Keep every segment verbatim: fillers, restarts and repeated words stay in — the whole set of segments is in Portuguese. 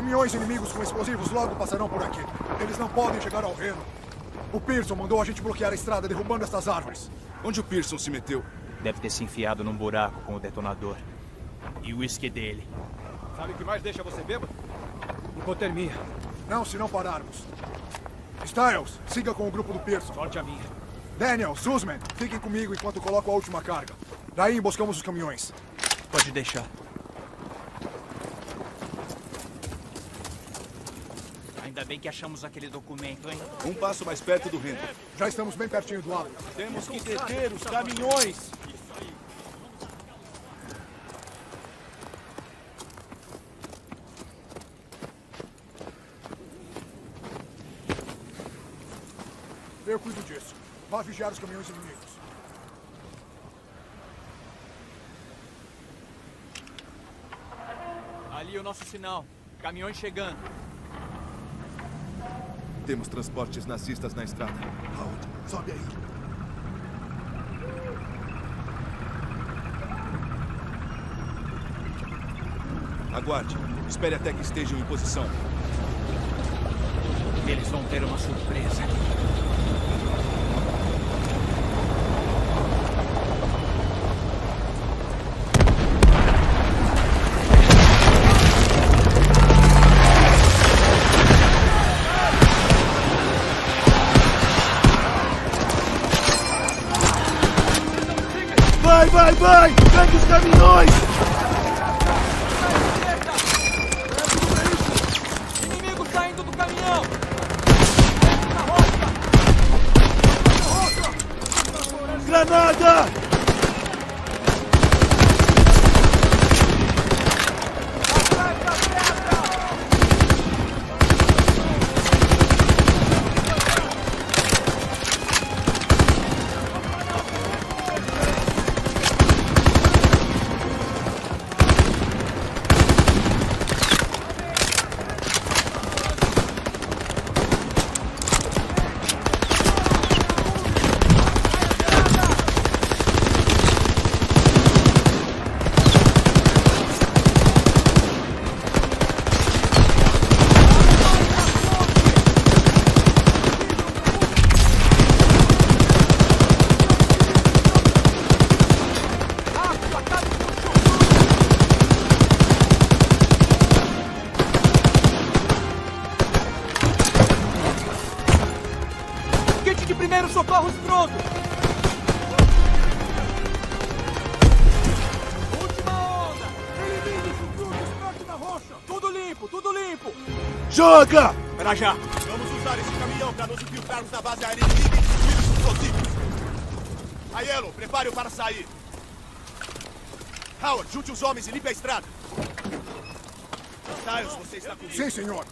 Caminhões inimigos com explosivos logo passarão por aqui. Eles não podem chegar ao Reno. O Pearson mandou a gente bloquear a estrada, derrubando estas árvores. Onde o Pearson se meteu? Deve ter se enfiado num buraco com o detonador. E o uísque dele. Sabe o que mais deixa você bêbado? Hipotermia. Não, se não pararmos. Styles, siga com o grupo do Pearson. Sorte a minha. Daniel, Sussman, fiquem comigo enquanto coloco a última carga. Daí emboscamos os caminhões. Pode deixar. Ainda bem que achamos aquele documento, hein? Um passo mais perto do Reno. Já estamos bem pertinho do lado. Temos que deter os caminhões! Eu cuido disso. Vá vigiar os caminhões inimigos. Ali o nosso sinal. Caminhões chegando. Temos transportes nazistas na estrada. Howard, sobe aí. Aguarde. Espere até que estejam em posição. Eles vão ter uma surpresa. Vai, vai, vai! Pegue os caminhões! Inimigo saindo do caminhão! Granada! Socorros pronto! Última onda! Inimigos intrusos perto da rocha! Tudo limpo, tudo limpo! Joga! Pra já! Vamos usar esse caminhão para nos infiltrarmos na base aérea inimiga e destruir os explosivos! Aiello, prepare-o para sair! Howard, junte os homens e limpe a estrada! Styles, você está comigo? Sim, senhor.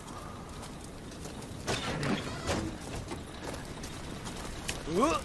Uh!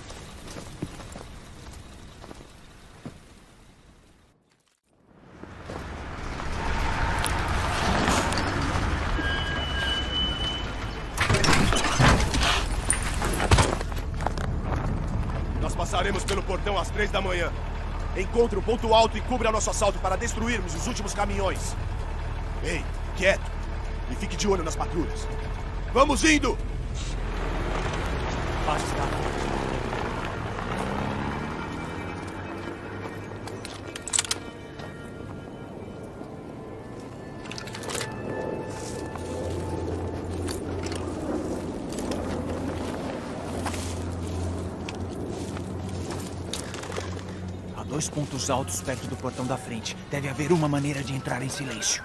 Nós passaremos pelo portão às três da manhã. Encontre o ponto alto e cubra nosso assalto para destruirmos os últimos caminhões. Ei, quieto. E fique de olho nas patrulhas. Vamos indo! Basta. Há dois pontos altos perto do portão da frente. Deve haver uma maneira de entrar em silêncio.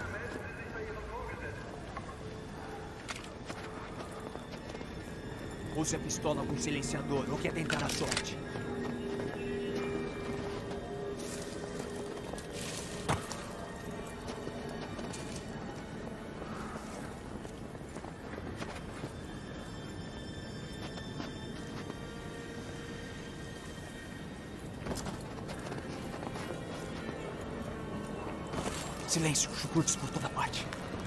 Use a pistola com silenciador, ou quer tentar a sorte? Silêncio, chucrutes por toda parte.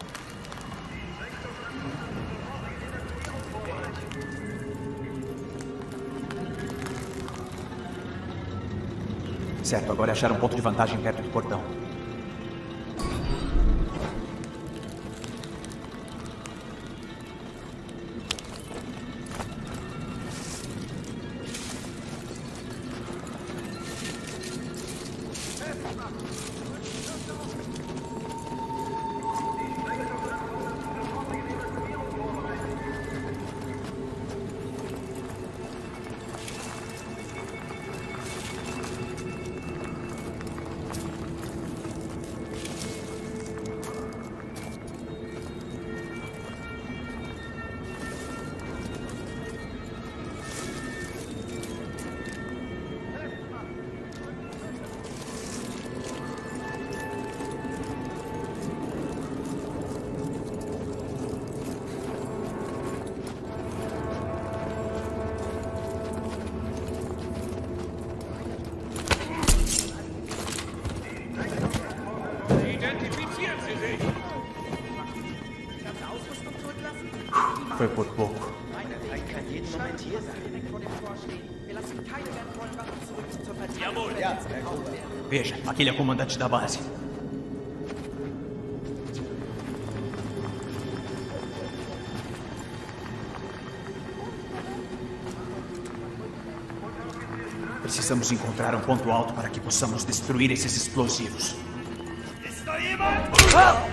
Certo, agora é achar um ponto de vantagem perto do portão. Foi por pouco. Veja, aquele é o comandante da base. Precisamos encontrar um ponto alto para que possamos destruir esses explosivos. Ah!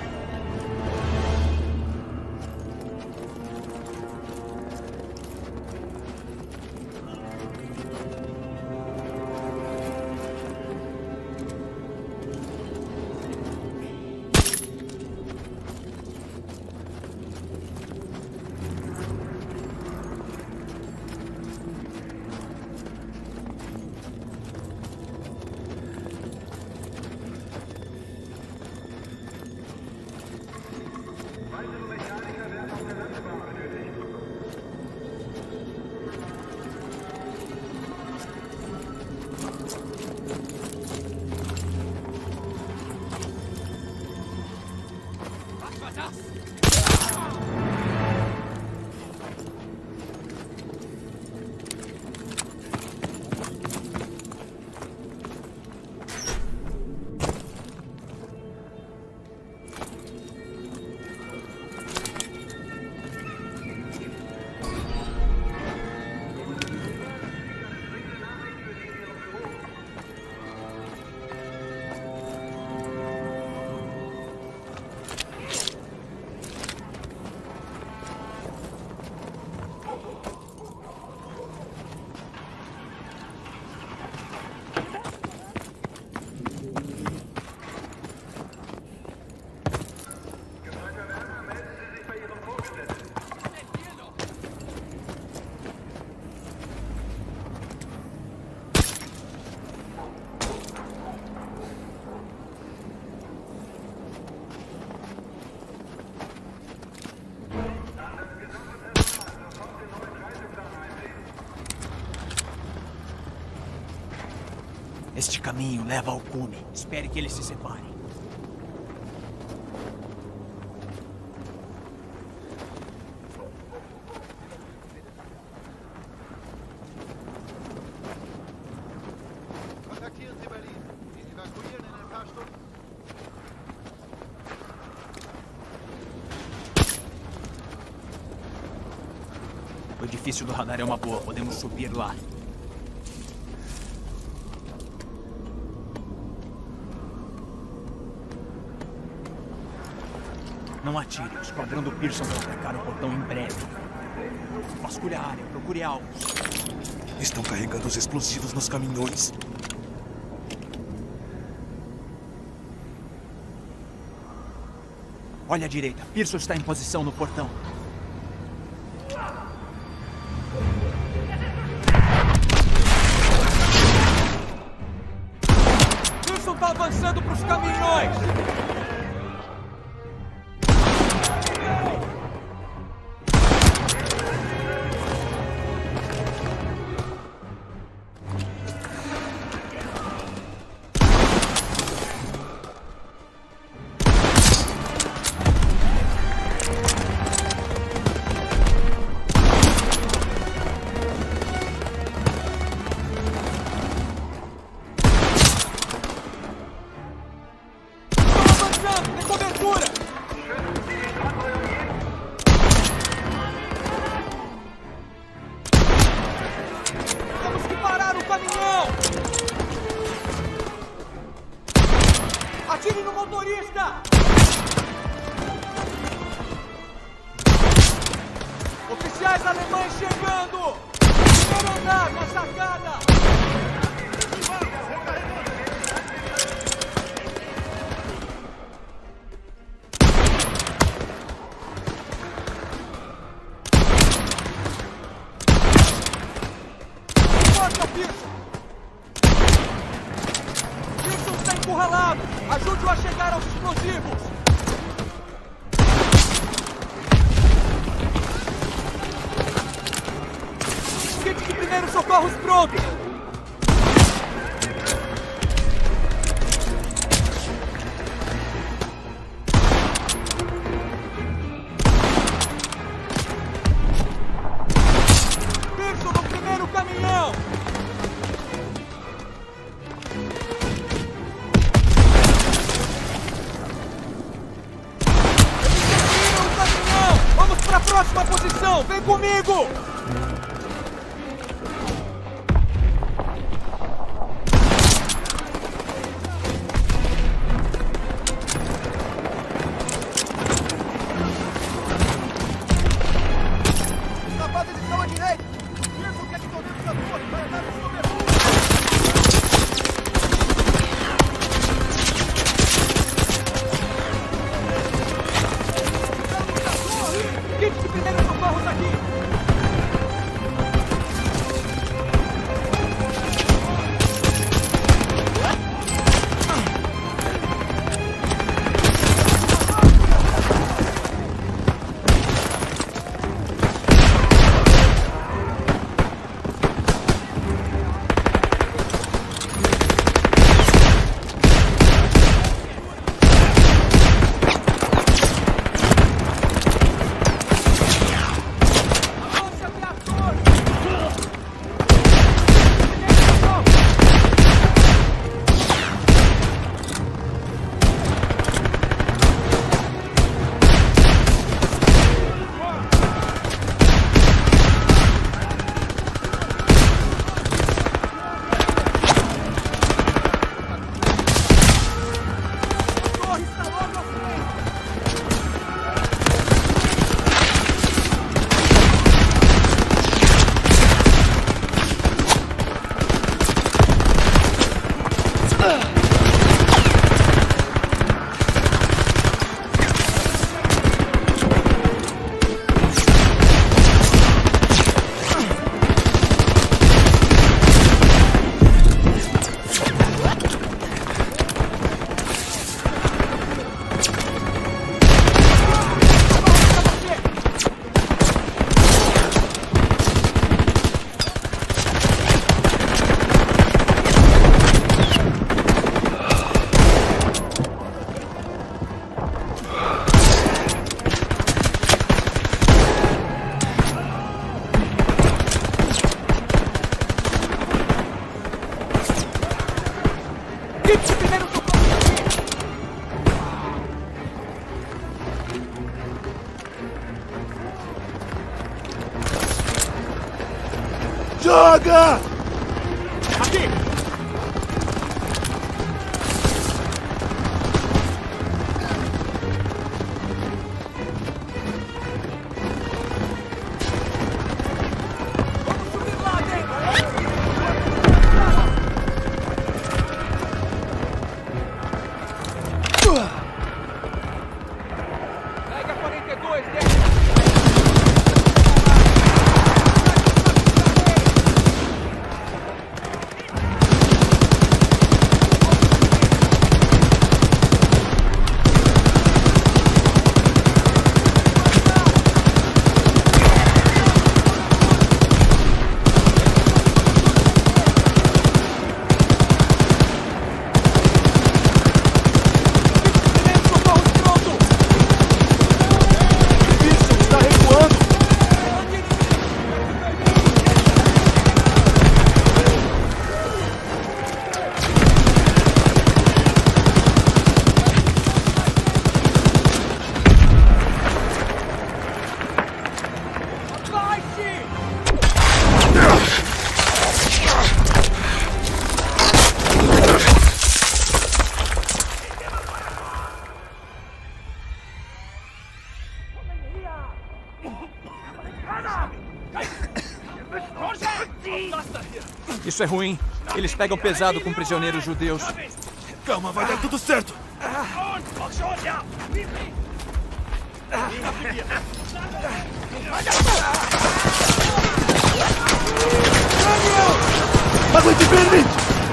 Este caminho leva ao cume. Espere que eles se separem. O edifício do radar é uma boa. Podemos subir lá. Não atire. O esquadrão do Pearson vai atacar o portão em breve. Vasculhe a área. Procure alvos. Estão carregando os explosivos nos caminhões. Olha à direita. Pearson está em posição no portão. Pearson está avançando para os caminhões! Atire no motorista! Oficiais alemães chegando! Primeiro andar, na sacada! Força, Pearson! Pearson está encurralado! Ajude-o a chegar aos explosivos! Kit de primeiros socorros pronto! Pearson no primeiro caminhão! Vamos para a próxima posição! Vem comigo! Os rapazes estão à direita! Pearson quer que tomemos a torre para dar os cobertura! Kit de primeiros socorros aqui! Avance até a torre! Primeiro socorro! A torre está logo à frente! Kit de primeiros socorros aqui! Joga! Aqui! Vamos subir lá dentro! Pega quarenta e dois, desce! Isso é ruim. Eles pegam pesado com prisioneiros judeus. Calma, vai dar tudo certo. Aguente firme!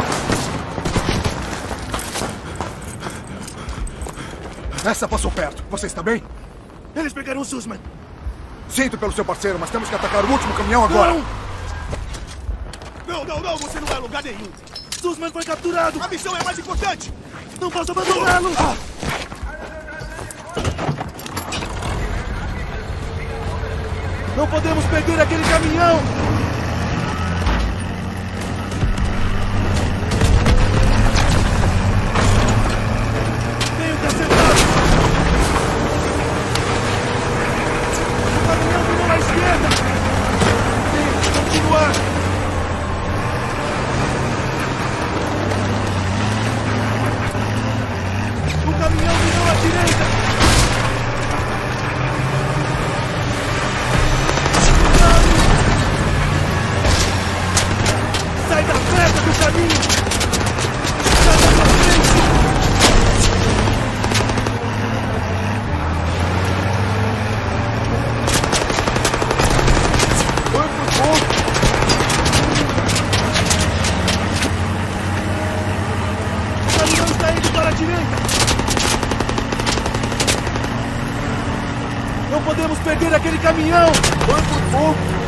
Essa passou perto. Você está bem? Eles pegaram o Sussman. Sinto pelo seu parceiro, mas temos que atacar o último caminhão agora. Não, não, não, você não vai a lugar nenhum. Sussman foi capturado. A missão é mais importante. Não posso abandoná-lo. Ah. Não podemos perder aquele caminhão. Tenho que acertar. O caminhão virou à esquerda. Tenho que continuar. O caminhão virou à direita. Sai da frente do caminho! Sai da minha frente! Foi por pouco! O caminhão está indo para a direita! Não podemos perder aquele caminhão! Foi por pouco!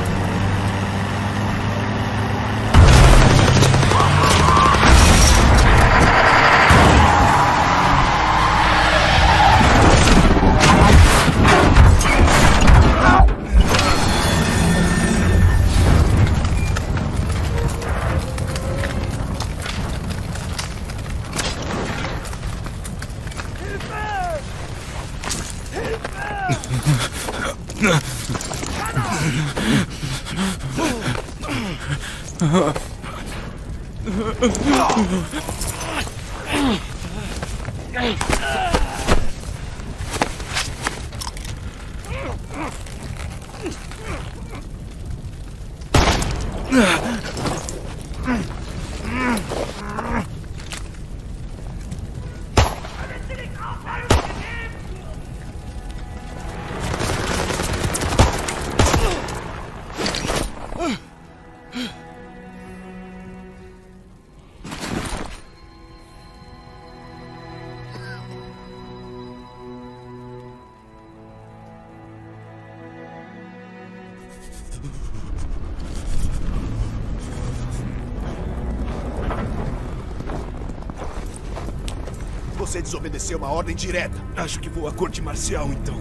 Você desobedeceu uma ordem direta. Acho que vou à corte marcial, então.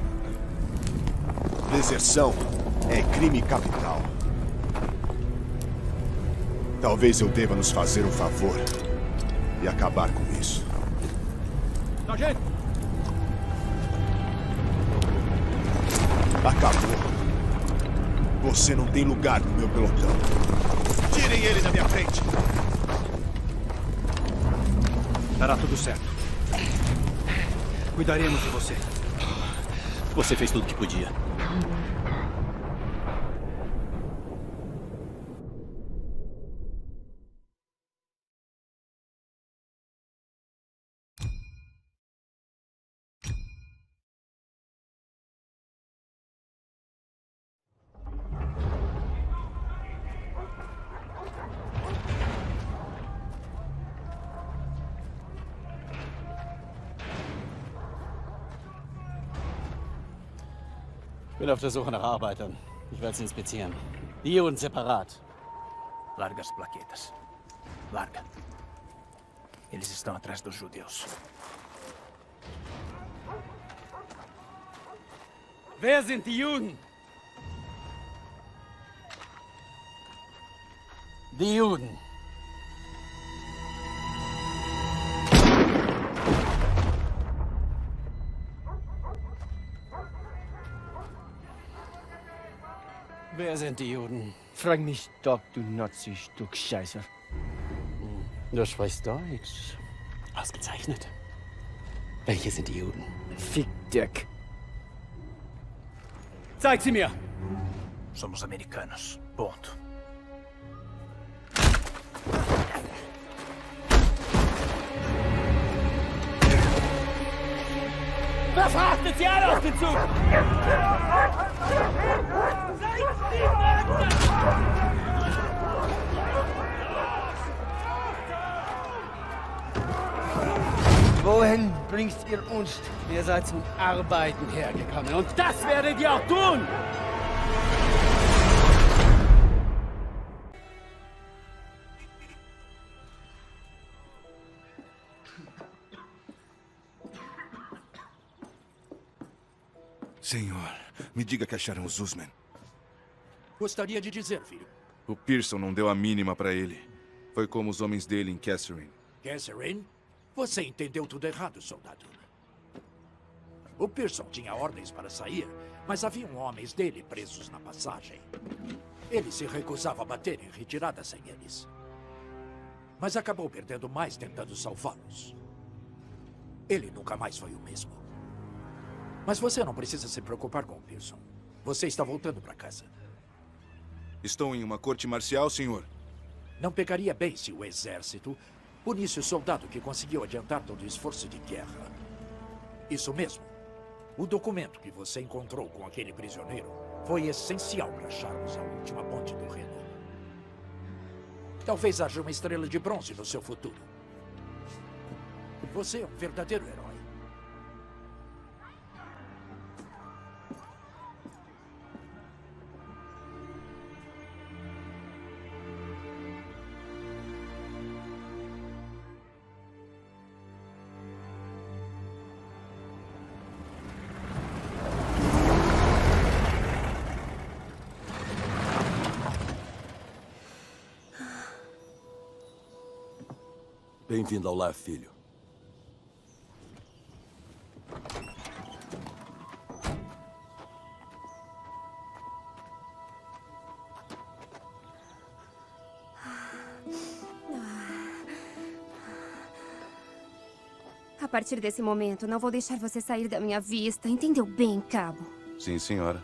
Deserção é crime capital. Talvez eu deva nos fazer um favor e acabar com isso. Sargento! Acabou. Você não tem lugar no meu pelotão. Tirem ele da minha frente. Dará tudo certo. Cuidaremos de você. Você fez tudo o que podia. Ich bin auf der Suche nach Arbeitern. Ich werde sie inspizieren. Die und separat. Larga as plaquetas. Larga. Eles estão atrás dos judeus. Wer sind die Juden? Die Juden. Wer sind die Juden? Frag mich doch, du Nazi-Stück Scheiße. Du sprichst Deutsch. Ausgezeichnet. Welche sind die Juden? Fick Dirk. Zeig sie mir! Somos americanos. Ponto. Verfrachtet sie alle auf den Zug! Wohin bringt ihr uns? Ihr seid zum Arbeiten hergekommen und das werdet ihr auch tun! Senhor, me diga que acharam os Usman. Gostaria de dizer, filho. O Pearson não deu a mínima pra ele. Foi como os homens dele em Catherine. Catherine? Você entendeu tudo errado, soldado. O Pearson tinha ordens para sair, mas haviam homens dele presos na passagem. Ele se recusava a bater em retirada sem eles. Mas acabou perdendo mais tentando salvá-los. Ele nunca mais foi o mesmo. Mas você não precisa se preocupar com o Pearson. Você está voltando para casa. Estou em uma corte marcial, senhor. Não pegaria bem se o exército punisse o soldado que conseguiu adiantar todo o esforço de guerra. Isso mesmo. O documento que você encontrou com aquele prisioneiro foi essencial para acharmos a última ponte do Reno. Talvez haja uma estrela de bronze no seu futuro. Você é um verdadeiro herói. Bem-vindo ao lar, filho. A partir desse momento, não vou deixar você sair da minha vista. Entendeu bem, cabo? Sim, senhora.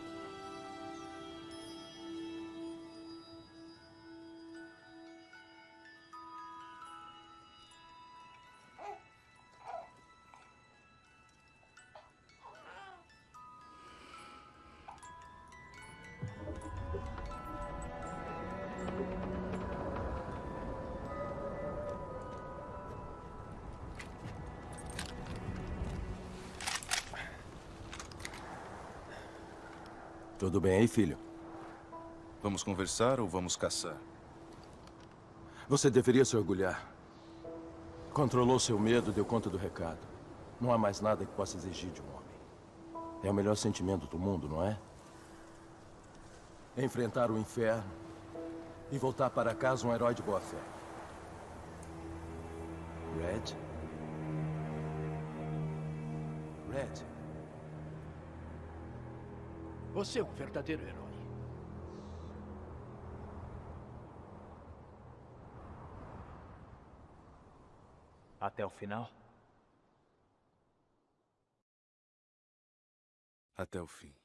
Tudo bem aí, filho? Vamos conversar ou vamos caçar? Você deveria se orgulhar. Controlou seu medo, deu conta do recado. Não há mais nada que possa exigir de um homem. É o melhor sentimento do mundo, não é? Enfrentar o inferno e voltar para casa um herói de boa fé. Red? Red? Você é um verdadeiro herói. Até o final? Até o fim.